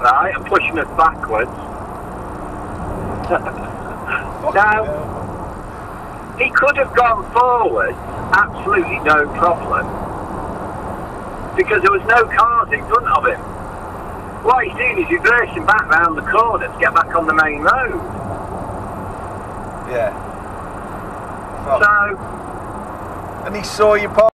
right, and pushing us backwards. Now, he could have gone forward, absolutely no problem, because there was no cars in front of him. What he's doing is reversing back round the corner to get back on the main road. Yeah. So... And he saw you park.